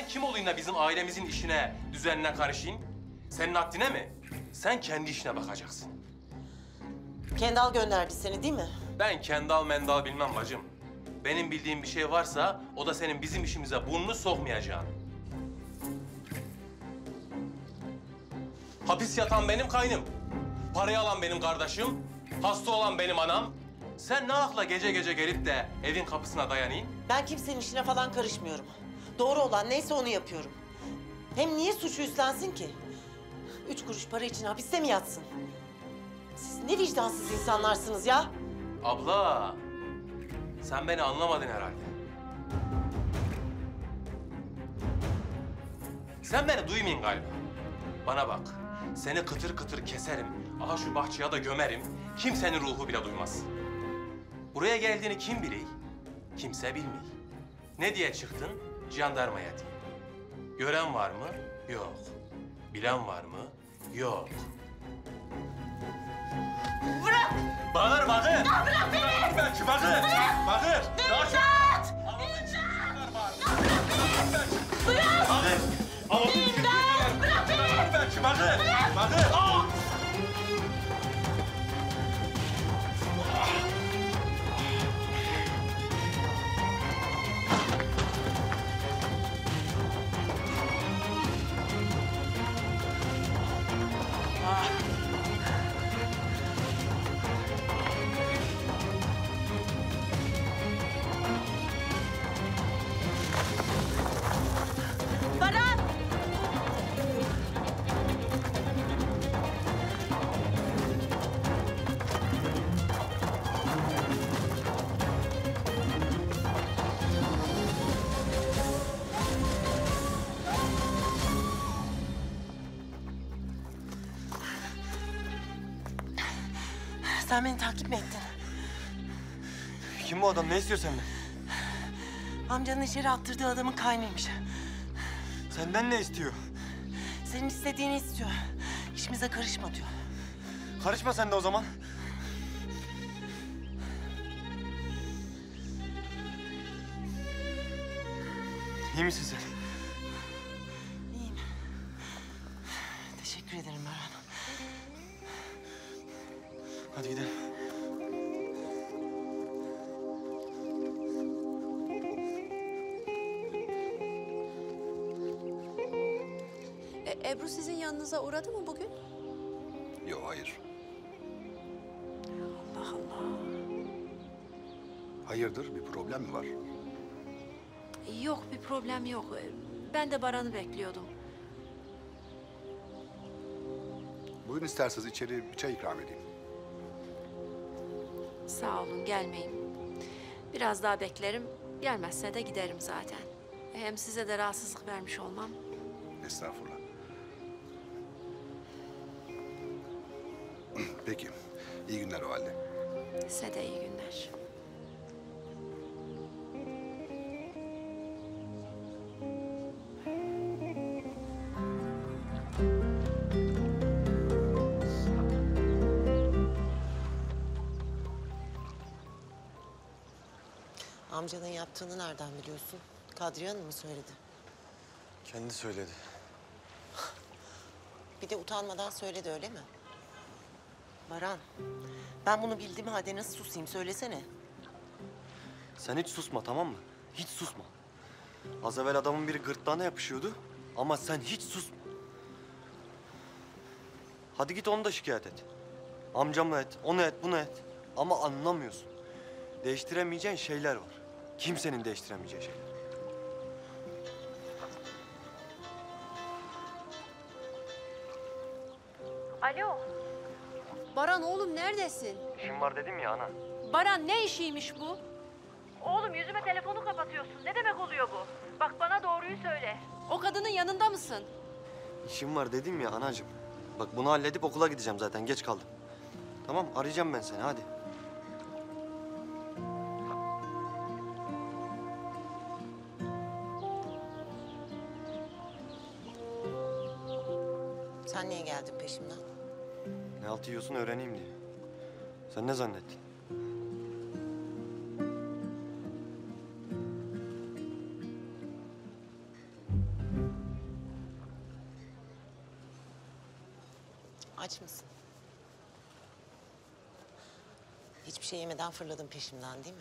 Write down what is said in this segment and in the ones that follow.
Ben kim olayım da bizim ailemizin işine, düzenine karışayım? Senin haddine mi? Sen kendi işine bakacaksın. Kendal gönderdi seni değil mi? Ben kendal mendal bilmem bacım. Benim bildiğim bir şey varsa o da senin bizim işimize burnunu sokmayacağın. Hapis yatan benim kaynım. Parayı alan benim kardeşim. Hasta olan benim anam. Sen ne akla gece gece gelip de evin kapısına dayanayım? Ben kimsenin işine falan karışmıyorum. Doğru olan neyse onu yapıyorum. Hem niye suçu üstlensin ki? 3 kuruş para için hapiste mi yatsın? Siz ne vicdansız insanlarsınız ya? Abla, sen beni anlamadın herhalde. Sen beni duymayın galiba. Bana bak, seni kıtır kıtır keserim. Aha şu bahçeye da gömerim. Kimsenin ruhu bile duymaz. Buraya geldiğini kim biliyor? Kimse bilmiyor. Ne diye çıktın? Jandarmaya diye. Gören var mı? Yok. Bilen var mı? Yok. Bırak! Bağır, bağır! Ya bırak beni! Belki bağır! Bağır! İmdat! Bırak! Bağır! İmdat! Bırak beni! Belki bağır! Bağır! Baran! Sen beni takip mi ettin? Kim bu adam? Ne istiyor senden? Amcanın içeri attırdığı adamın kaynıymış. Senden ne istiyor? Senin istediğini istiyor. İşimize karışma diyor. Karışma sen de o zaman. İyi misin sen? İyiyim. Teşekkür ederim Baran. Hadi gidelim. Ebru sizin yanınıza uğradı mı bugün? Yok, hayır. Allah Allah. Hayırdır, bir problem mi var? Yok, bir problem yok. Ben de Baran'ı bekliyordum. Buyurun, isterseniz içeri bir çay ikram edeyim. Sağ olun, gelmeyin. Biraz daha beklerim. Gelmezse de giderim zaten. Hem size de rahatsızlık vermiş olmam. Estağfurullah. Peki, iyi günler o halde. Size de iyi günler. Amcanın yaptığını nereden biliyorsun? Kadriye Hanım mı söyledi? Kendi söyledi. Bir de utanmadan söyledi öyle mi? Baran, ben bunu bildiğim halde nasıl susayım söylesene. Sen hiç susma, tamam mı? Hiç susma. Az evvel adamın biri gırtlağına yapışıyordu ama sen hiç susma. Hadi git onu da şikayet et. Amcamla et, onu et, bunu et. Ama anlamıyorsun. Değiştiremeyeceğin şeyler var. Kimsenin değiştiremeyeceği şeyler. Alo. Baran oğlum neredesin? İşim var dedim ya ana. Baran ne işiymiş bu? Oğlum yüzüme telefonu kapatıyorsun. Ne demek oluyor bu? Bak bana doğruyu söyle. O kadının yanında mısın? İşim var dedim ya anacığım. Bak bunu halledip okula gideceğim zaten. Geç kaldım. Tamam arayacağım ben seni hadi. Sen niye geldin peşimden? Ne halt yiyorsun öğreneyim diye. Sen ne zannettin? Aç mısın? Hiçbir şey yemeden fırladın peşimden değil mi?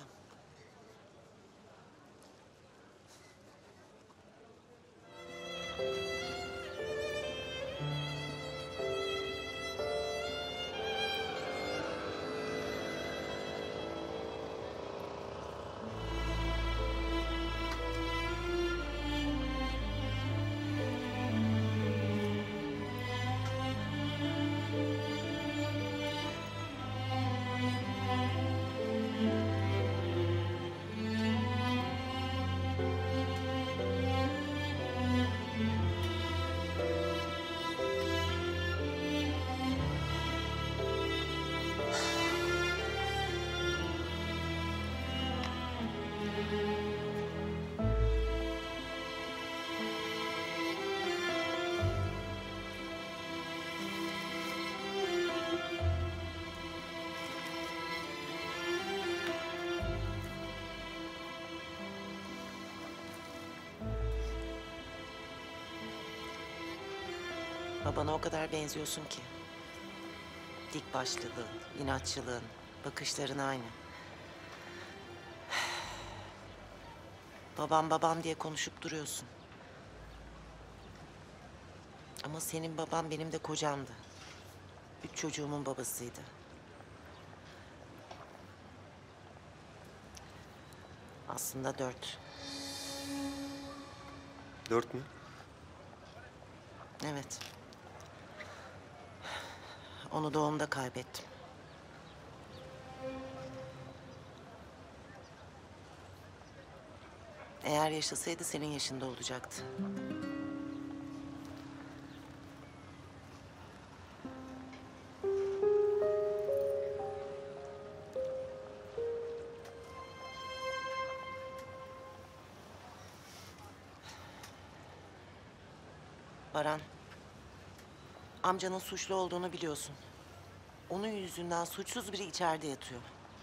Babana o kadar benziyorsun ki. Dik başlılığın, inatçılığın, bakışların aynı. Babam babam diye konuşup duruyorsun. Ama senin baban benim de kocamdı. 3 çocuğumun babasıydı. Aslında 4. 4 mü? Evet. Onu doğumda kaybettim. Eğer yaşasaydı senin yaşında olacaktı. Baran, amcanın suçlu olduğunu biliyorsun. Onun yüzünden suçsuz biri içeride yatıyor.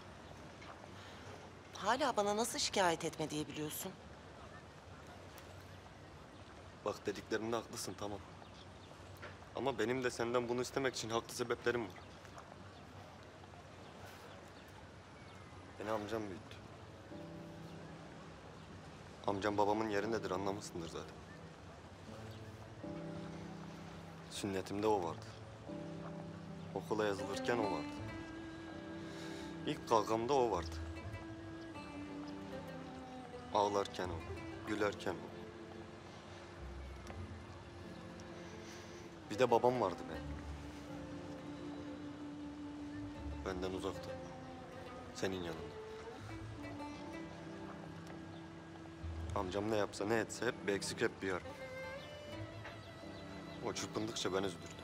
Hala bana nasıl şikayet etme diye biliyorsun? Bak dediklerinde haklısın tamam. Ama benim de senden bunu istemek için haklı sebeplerim var. Beni amcam büyüttü. Amcam babamın yerindedir anlamışsındır zaten. Sünnetimde o vardı. Okula yazılırken o vardı. İlk kavgamda o vardı. Ağlarken o, gülerken o. Bir de babam vardı benim. Benden uzakta. Senin yanında. Amcam ne yapsa ne etse hep bir eksik hep bir yarım. O çırpındıkça ben üzülürdüm.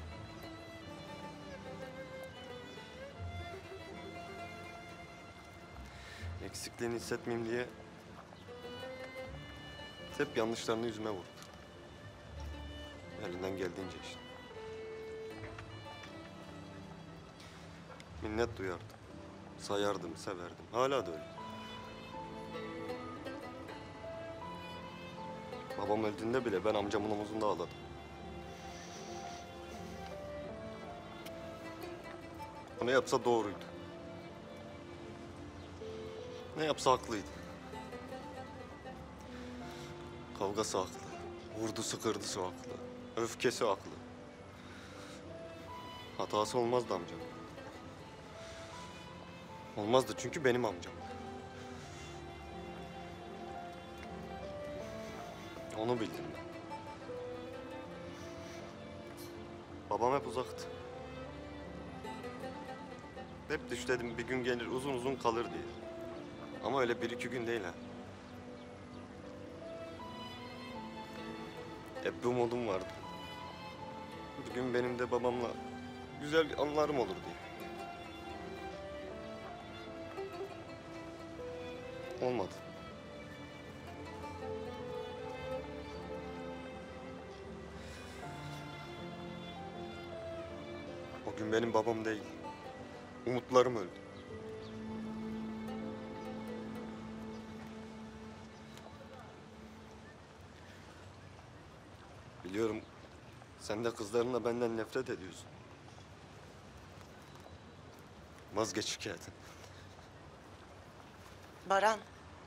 Eksikliğini hissetmeyeyim diye hep yanlışlarını yüzüme vurdu. Elinden geldiğince işte. Minnet duyardım. Sayardım, severdim. Hala da öyle. Babam öldüğünde bile ben amcamın omuzunda ağladım. O ne yapsa doğruydu. Ne yapsa haklıydı. Kavgası haklı. Vurdusu kırdısı haklı. Öfkesi haklı. Hatası olmazdı amcam. Olmazdı çünkü benim amcam. Onu bildim ben. Babam hep uzaktı. Hep düşledim bir gün gelir uzun uzun kalır diye. Ama öyle bir iki gün değil ha. Hep bir umudum vardı. Bir gün benim de babamla güzel anılarım olur diye. Olmadı. O gün benim babam değil. Umutlarım öldü. Biliyorum sen de kızlarınla benden nefret ediyorsun. Vazgeç şikayetin. Baran.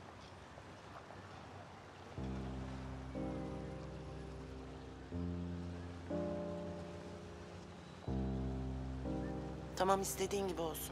Tamam, istediğin gibi olsun.